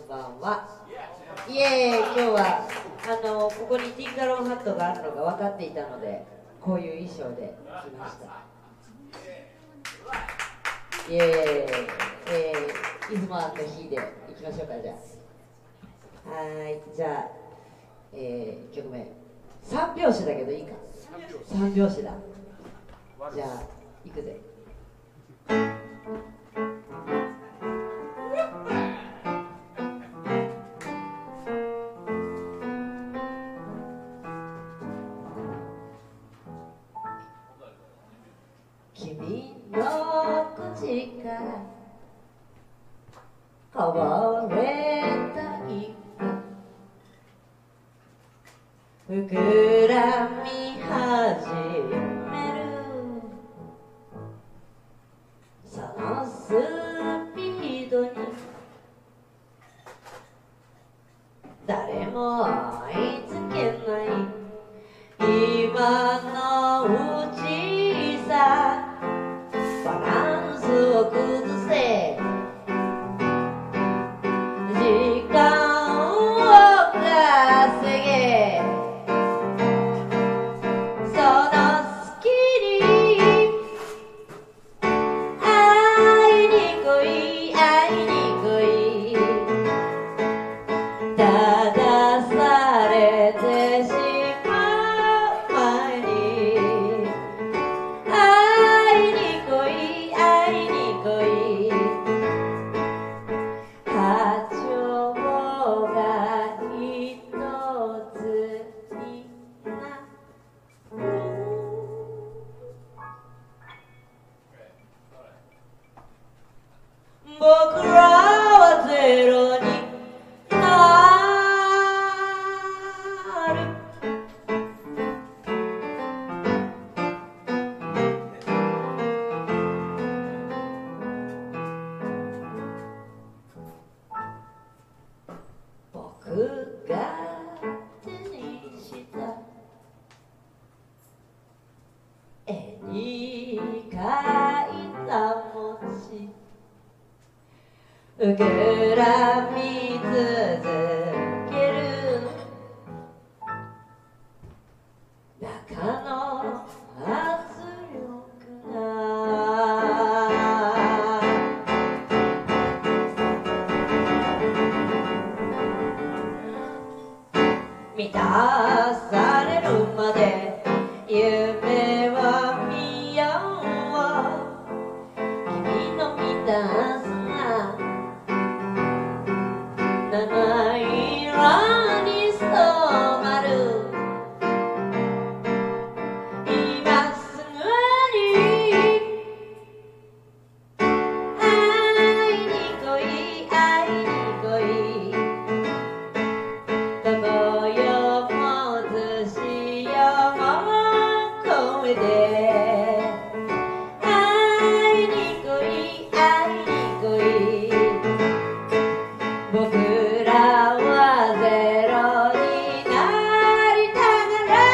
んばんは。イエーイ。今日はここにティンガロンハットがあるのが分かっていたので、こういう衣装で来ました。イエーイ。いつもあった日でいきましょうか。じゃあじゃあ、1曲目3拍子だけどいいか。3拍子だ。じゃあいくぜ。君の口からこぼれた息膨らみ始める、そのスピードに誰も追いつけない今のうちさ、バランスを崩せ、時間を稼げ、その隙に会いに来い、会いに来い、ただされてしまう前に会いに来い、会いに来い、波長が一つになる。僕らはゼロになる。僕が手にした絵に描いた文字、膨らみ続ける中の圧力が満たされるまで夢は見よう、君の満たすな七色に染まる、今すぐに会いに来い、会いに来い、どこよもずしよも越えて会いに来い、会いに来い、僕らはゼロになりたがら、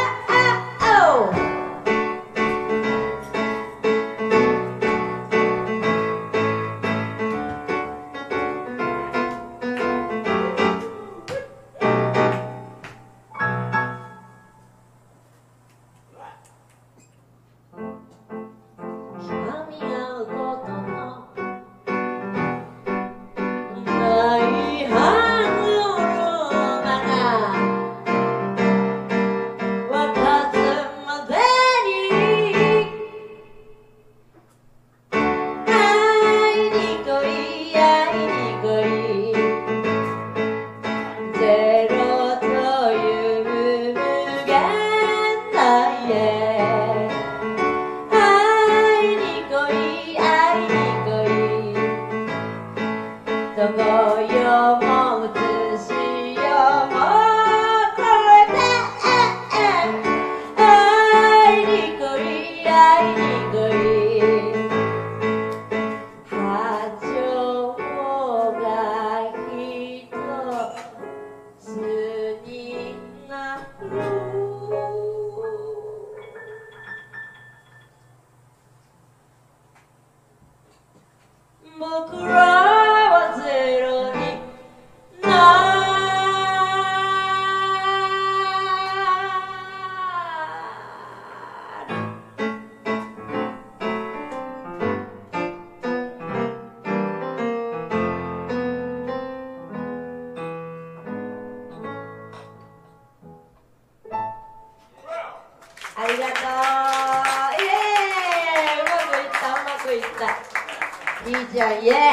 極み合うことのない歯車が渡すまでに会いに来い、会いに来い、ゼロという無限大へ会いに来い、会いに来い、どこよも映しよも越えて会いに来い、会いに来い、波長が一つになる。僕らはゼロになじゃあイエーイイエ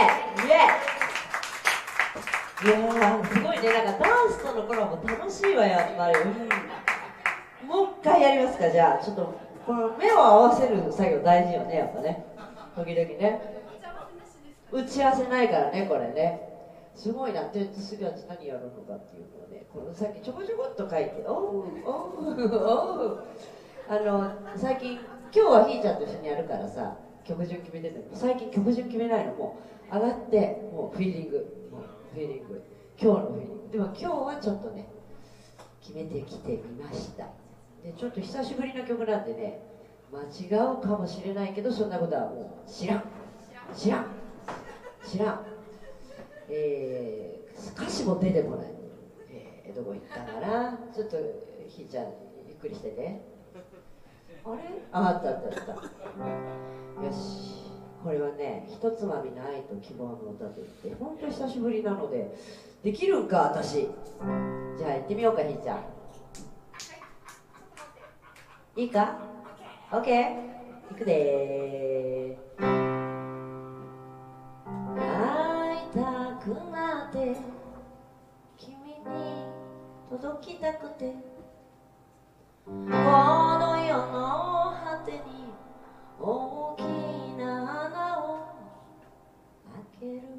ーイ。いやーすごいね、なんかダンスとのコラボ楽しいわやっぱり、もう一回やりますか。じゃあちょっとこの目を合わせる作業大事よね、やっぱね、時々ね。打ち合わせないからね、これね。すごいな。で次は何やるのかっていうのをね、このさっきちょこちょこっと書いて、おうおうおう最近今日はひーちゃんと一緒にやるからさ、曲順決めてるの。最近曲順決めないの。もう上がってもうフィーリング、もうフィーリング、今日のフィーリング。でも今日はちょっとね決めてきてみました。でちょっと久しぶりの曲なんでね、間違うかもしれないけど、そんなことはもう知らん。歌詞も出てこない。どこ行ったかな。ちょっとひーちゃんゆっくりしてね。あれ、あった。よし、これはね、ひとつまみの愛と希望の歌といって、ほんと久しぶりなのでできるんか私。じゃあ行ってみようか、ひーちゃん。いいか？ OK？ いくでー。会いたくなって君に届きたくて、この世の果てに大きな穴を開ける。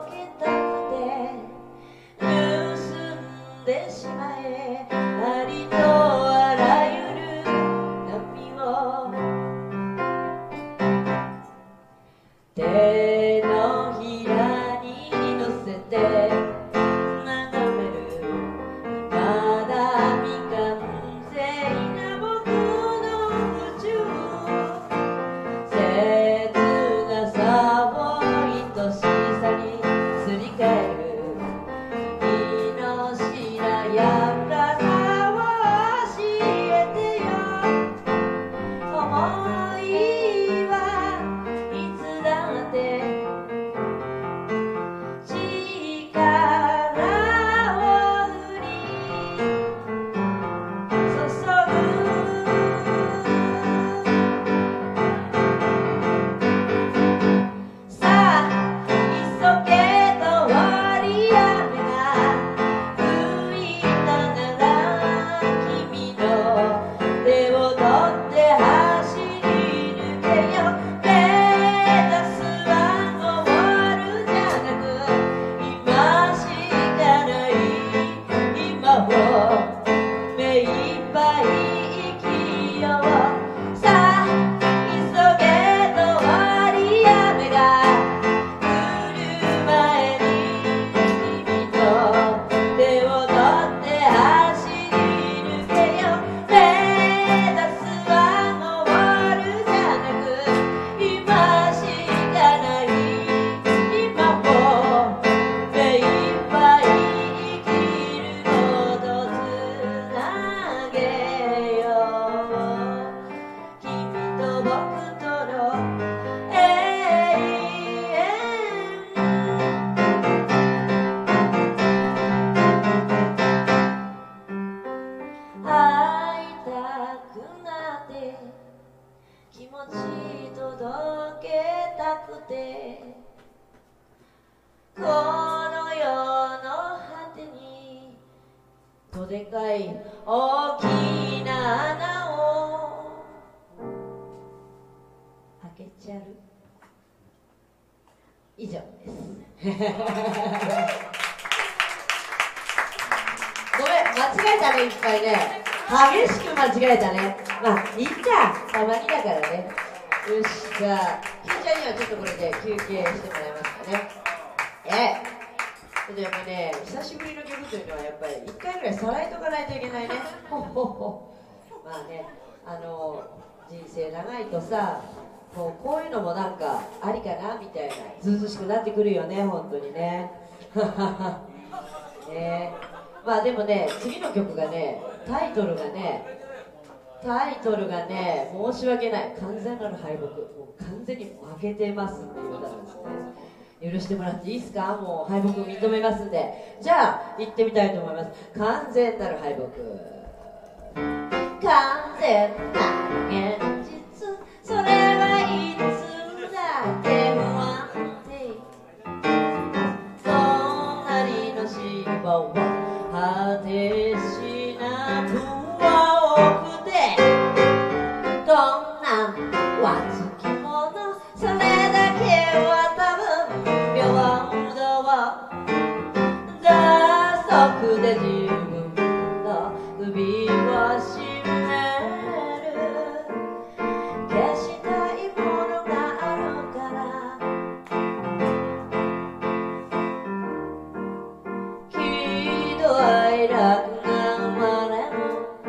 しまえありた会いたくなって気持ち届けたくてこの世の果てにどでかい大きな穴を開けちゃる。以上ですごめん、間違えたね、いっぱいね。激しく間違えたね。まあいいか、たまにだからね。よし、じゃあひーちゃんにはちょっとこれで休憩してもらえますかね。ちょっとやっぱね、久しぶりの曲というのはやっぱり1回ぐらいさらいとかないといけないね。ほほほ。まあね、人生長いとさ、こういうのもなんかありかなみたいな、ずうずうしくなってくるよね、本当にね。まあでもね、次の曲がね、タイトルがね、申し訳ない、完全なる敗北、もう完全に負けてますっていう歌なんですね。許してもらっていいですか？もう敗北認めますんで。じゃあ行ってみたいと思います。完全なる敗北。完全なる現実、それはいつだって不安定。隣の芝は果てしなく青くて、どんなわつきもの、それだけは多分平等は打足で自分の首を絞める。消したいものがあるから喜怒哀楽が生まれる。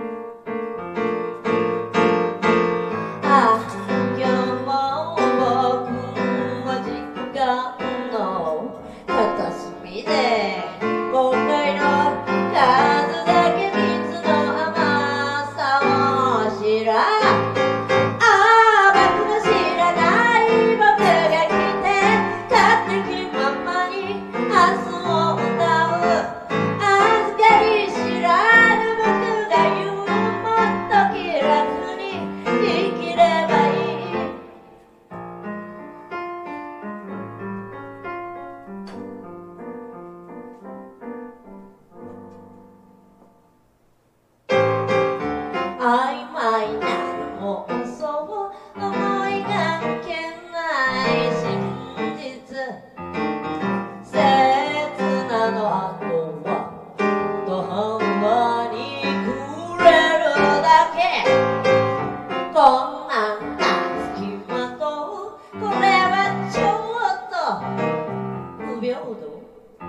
今日も僕は時間の片隅で後悔の数だけ水の甘さを知ら僕の知らない僕が来て勝手気ままに明日を歌う。預かり知らぬ僕が言う、もっと気楽に生きればいい。曖昧な妄想、思いがけない真実、切なのあとは途半端にくれるだけ。こんな隙間と、これはちょっと不平等。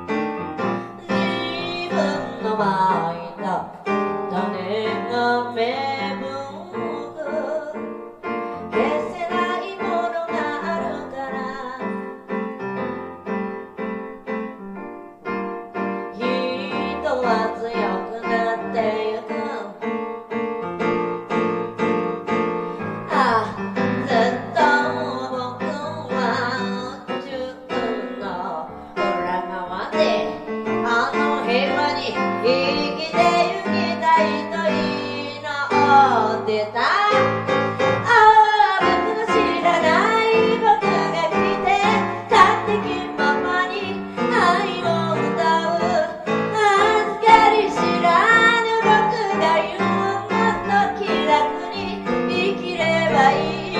自分のまいた種が芽吹く。消せないものがあるから人は強くなってゆく。ずっと僕は宇宙の裏側で平和に生きてゆきたいと祈ってた。僕の知らない僕が来て勝手気ままに愛を歌う。預かり知らぬ僕が言う、もっと気楽に生きればいい。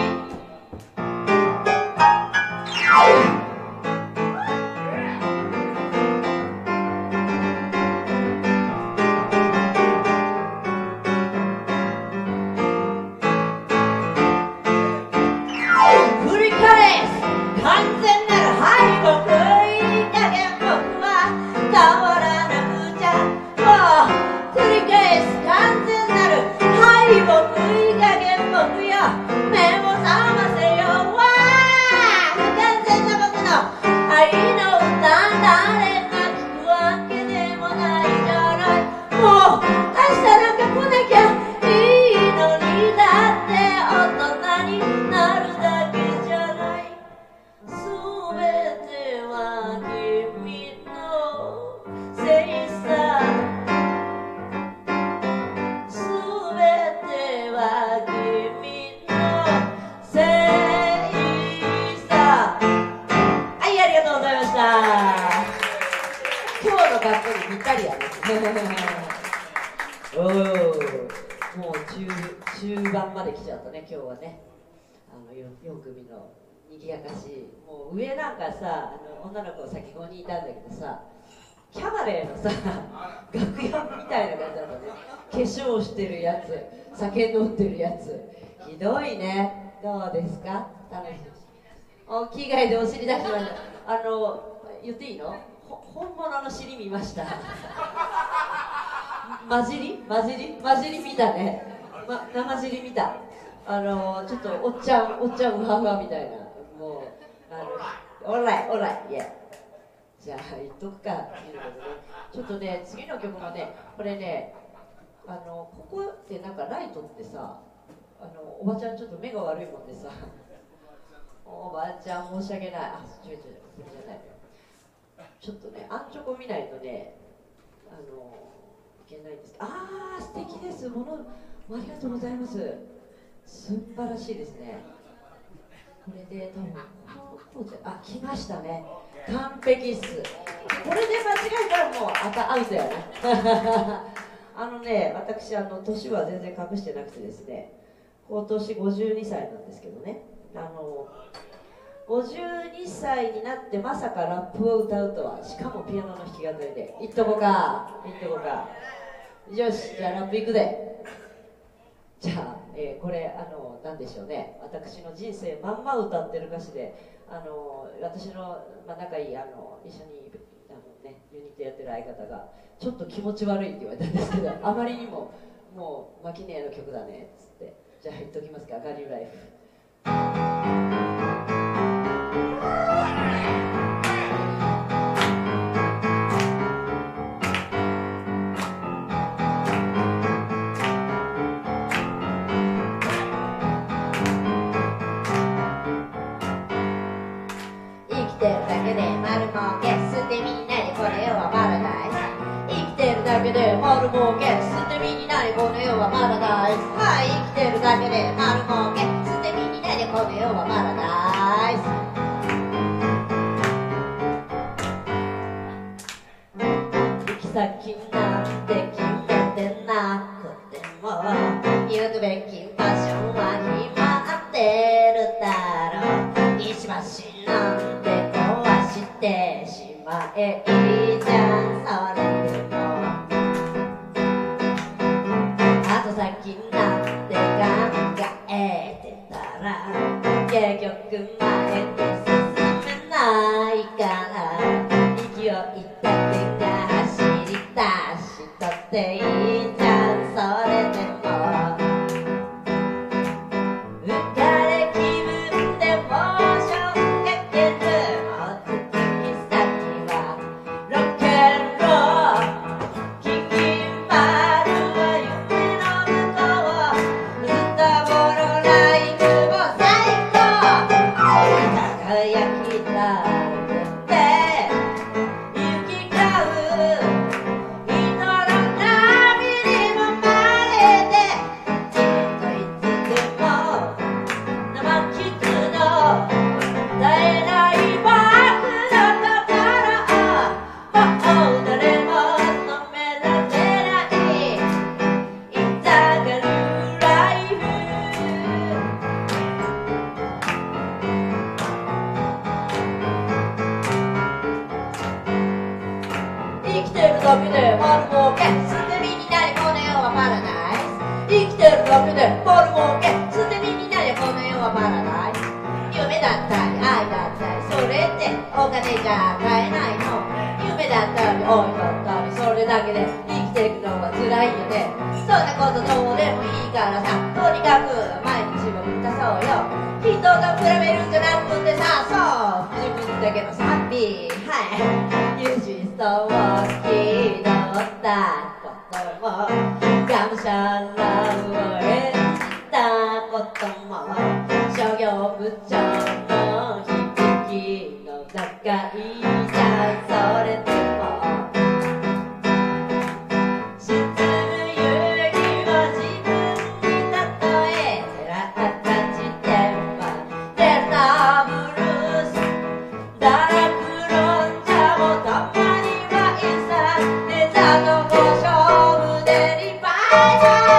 もう中盤まで来ちゃったね今日はね。4組の賑やかしい、もう上なんかさ女の子先5人いたんだけどさ、キャバレーのさ楽屋みたいな感じだったね。化粧してるやつ、酒飲んでるやつ、ひどいね。どうですか？楽しい。大きい外でお尻出しました。言っていいの？本物の尻見ました。混じり見たね。生尻見た。ちょっとおっちゃんうはうはみたいな。もうオーライ、いや。じゃあ言っとくかっていうことで、ちょっとね次の曲もね、これねここってなんかライトってさ、おばちゃんちょっと目が悪いもんでさ、おばちゃん申し訳ない。これじゃない。ちょっとねアンチョコ見ないとねいけないんですけど、素敵です。ありがとうございます。素晴らしいですね。これで多分こうじゃ来ましたね。完璧っす。これで間違えたらもうアウトやね。私年は全然隠してなくてですね、今年52歳なんですけどね、52歳になってまさかラップを歌うとは、しかもピアノの弾き語りで。いっとこか。よし、じゃあラップいくで。じゃあ、これなんでしょうね、私の人生まんま歌ってる歌詞で、私の、仲いい一緒にユニットやってる相方がちょっと気持ち悪いって言われたんですけど、あまりにももうマキネーの曲だねっつって、じゃあ言っときますか。ガリューライフ。 丸儲け捨て身になりこの世はまだない。はい、生きてるだけで丸儲け捨て身になりこの世はまだない。行き先なんて決めてなくても、行くべき場所は決まってるだろう。石橋なんて壊してしまえいいじゃん、それでも先なんて考えてたら結局前に進めないから、勢いだけが走り出したっていいじゃん、それでも浮かれ気分でモーションかける目的先はロケンロール、君まるは夢輝きだって行き交う人の波にもまれて、君といつでも生きつの絶えない僕の心を、もう誰も止められない痛がるライフ。生きてるだけで丸儲け捨て身になりこの世はパラダイス。生きてるだけで丸儲け捨て身になりこの世はパラダイス。夢だったり愛だったりそれってお金じゃ買えないの。夢だったり愛だったりそれだけで生きていくのは辛いよね。そんなことどうでもいいからさ、とにかく毎日を満たそうよ。人と比べるんじゃなくてさ、そう自分だけの賛美、はい、友人と気取ったこともがむしゃらを演じたことも、商業部長の響きの高いじゃん、それでも沈む勇気を自分に例えてらった時点はデルタブルース、ダークロンジャもたまにはいさ、ネタのご勝負でリバイバル。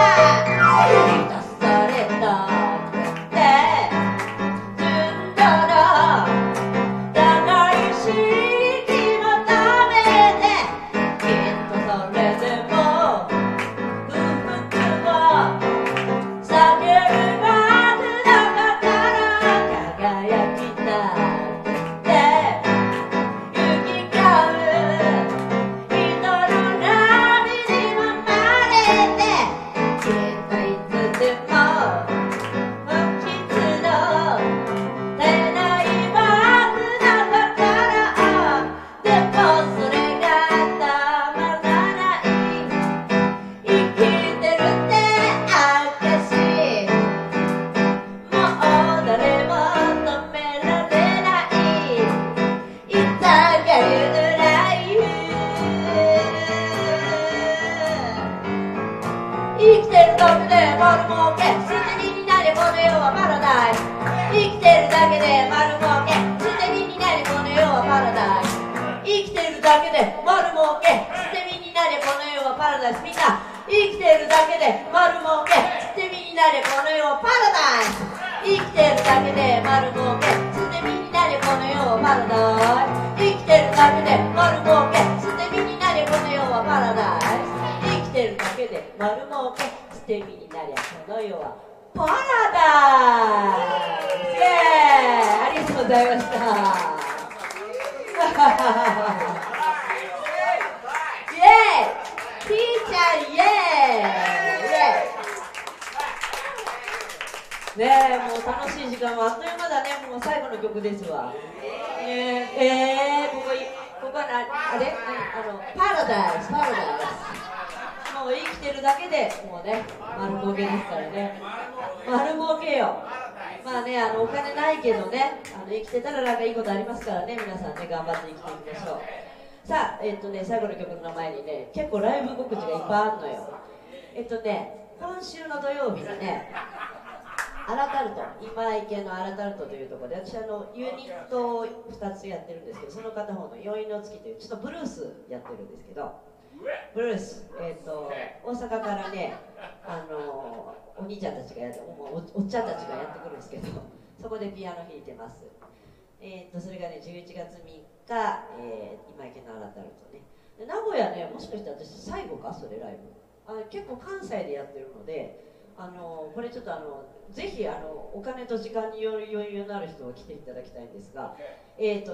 最後の曲の前にね、結構ライブ告知がいっぱいあるのよ。今週の土曜日にね、アラタルト、今池のアラタルトというところで、私ユニットを2つやってるんですけど、その片方の余韻の月というちょっとブルースやってるんですけど、ブルース、大阪からね、お兄ちゃんたちがおっちゃんたちがやってくるんですけど、そこでピアノ弾いてます。それがね、11月3日、今池のアラタルトね。で名古屋ね、もしかして私最後か、それライブ。結構関西でやってるので、これちょっとぜひお金と時間に余裕のある人は来ていただきたいんですが、12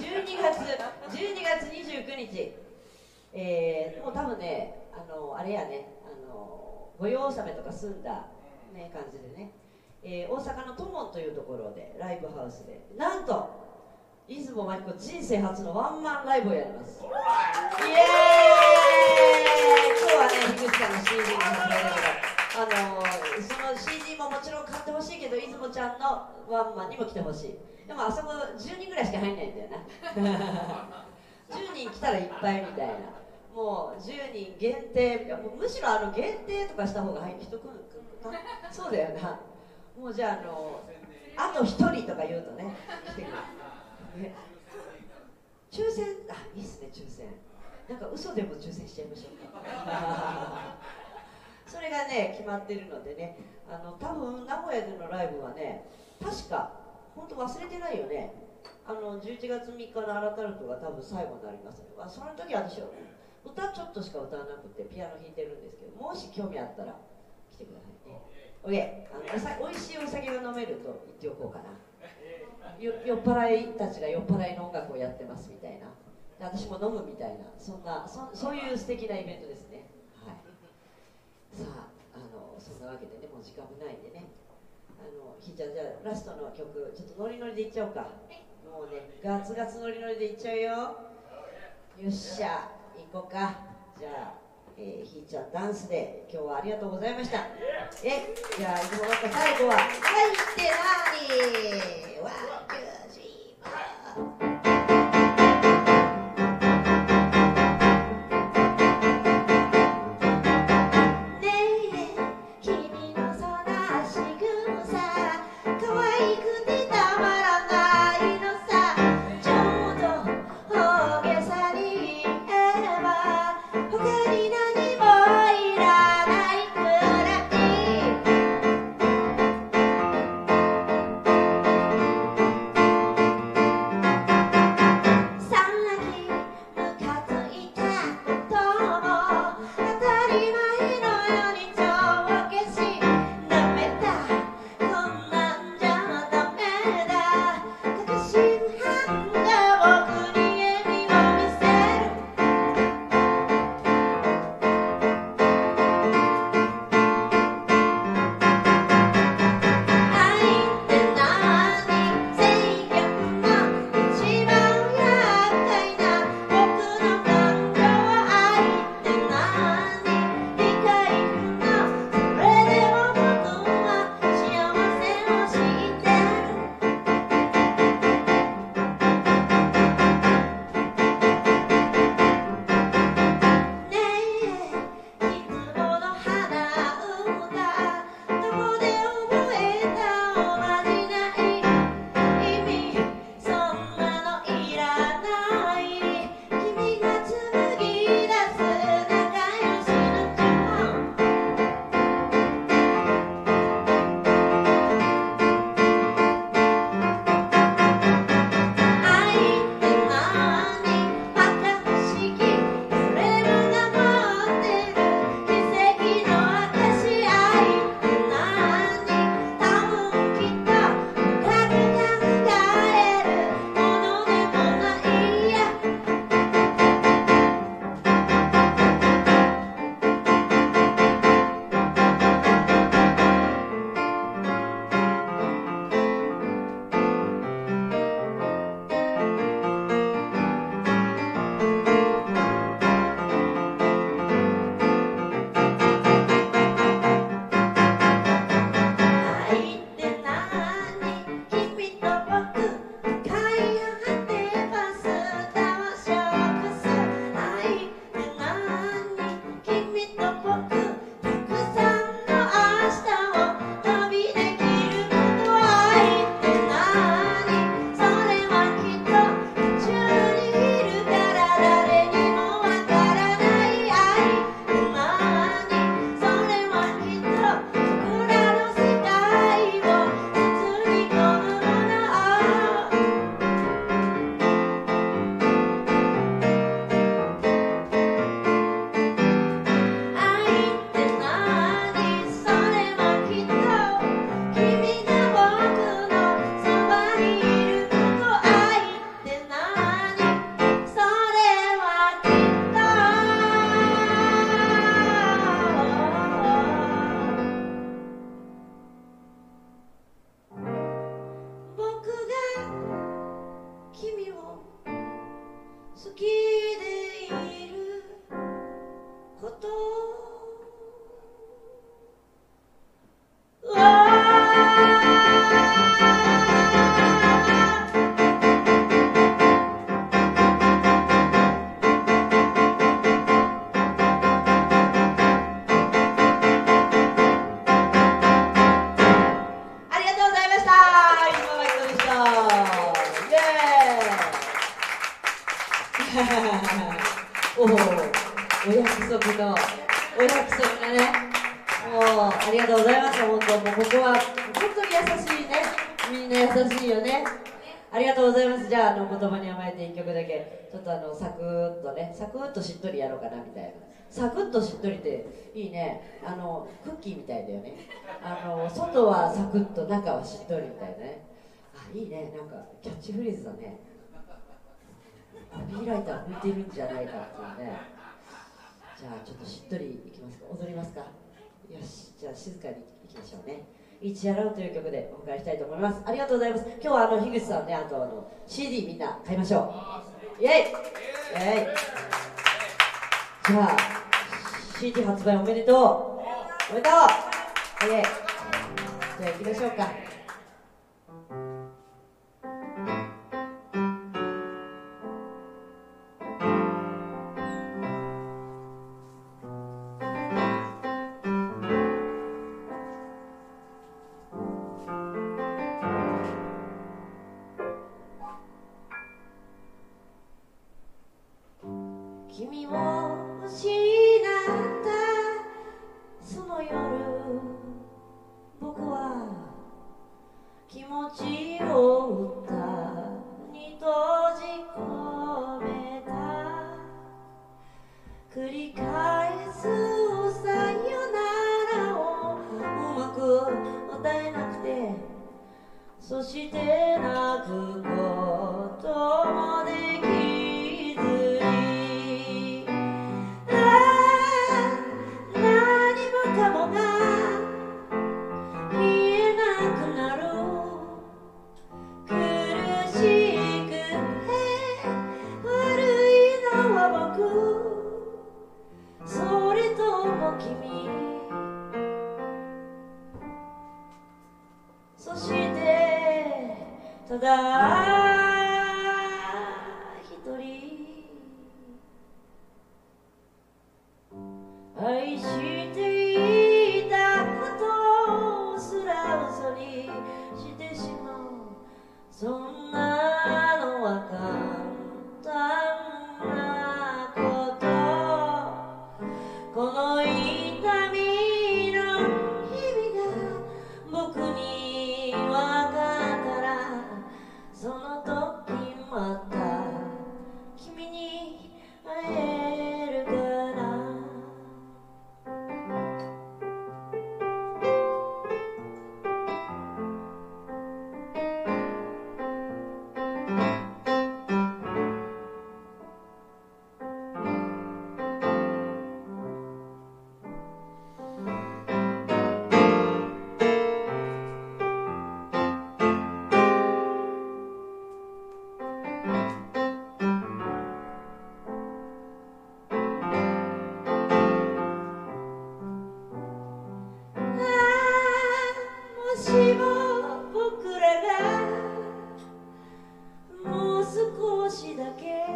月29日、もう多分ね、あれやね、御用納めとか済んだ、ね、感じでね、大阪のトモンというところでライブハウスで、なんと出雲真紀子人生初のワンマンライブをやります。イエーイ。今日はね、樋口さんの CD に発売だけど、その CD ももちろん買ってほしいけど、出雲ちゃんのワンマンにも来てほしい。でもあそこ10人ぐらいしか入んないんだよな。10人来たらいっぱいみたいな。もう10人限定、もうむしろ限定とかした方が人来るかな。そうだよな。もうじゃあと1人とか言うとね、来てくる。抽選、いいっすね、抽選。なんか嘘でも抽選しちゃいましょうか。それがね、決まってるのでね、多分名古屋でのライブはね、確か、本当忘れてないよね。11月3日のアラタルトが多分最後になりますね。その時私は歌ちょっとしか歌わなくてピアノ弾いてるんですけど、もし興味あったら来てくださいね。おいしいお酒が飲めると言っておこうかな。酔っ払いたちが酔っ払いの音楽をやってますみたいな、私も飲むみたいな、そういう素敵なイベントですね。はい、さあ、そんなわけでね、もう時間もないんでね、ひーちゃん、じゃあラストの曲ちょっとノリノリでいっちゃおうか。もうね、ガツガツノリノリでいっちゃうよ。よっしゃ、行こうか。じゃあひーちゃんダンスで今日はありがとうございました。じゃあいつもの最後は「はいってなーにワンツースリーフォー」「 束のお約束がね、もうありがとうございました。本当もうここは本当に優しいね、みんな優しいよね。ありがとうございます。じゃあ言葉に甘えて1曲だけちょっとサクッとね、サクッとしっとりやろうかなみたいな。サクッとしっとりっていいね。クッキーみたいだよね。外はサクッと中はしっとりみたいなね。あ、いいね。なんかキャッチフレーズだね。コピーライター向いてるんじゃないかっていうね。じゃあちょっとしっとりいきますか。踊りますか。よし、じゃあ静かにいきましょうね。一夜ラウという曲でお迎えしたいと思います。ありがとうございます。今日は樋口さんね、あとCD みんな買いましょう。イエイイエイ。じゃあ CD 発売おめでとう。おめでとう。イエイ。じゃあ行きましょうか。君を失ったその夜、僕は気持ちを歌に閉じ込めた。繰り返すさよならをうまく歌えなくて、そして泣くこともできずに、何もかもが言えなくなる。苦しくて悪いのは僕、それとも君。そしてただ一人愛していたことすら嘘にしてしまう。そんなのは簡単なこと。この痛みの日々が僕に分かったら、その時また君に会えるかな。もしも僕らがもう少しだけ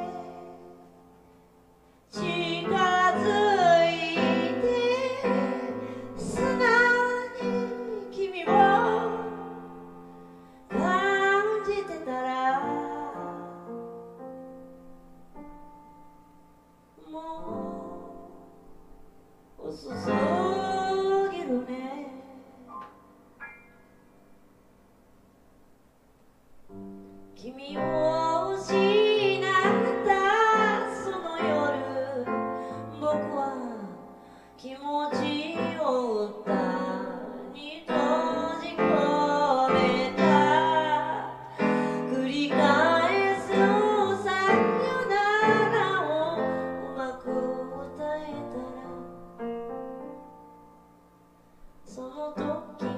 近づいて素直に君を感じてたら、もう遅すぎるね。君を失ったその夜、僕は気持ちを歌に閉じ込めた。繰り返すさよならをうまく歌えたら、その時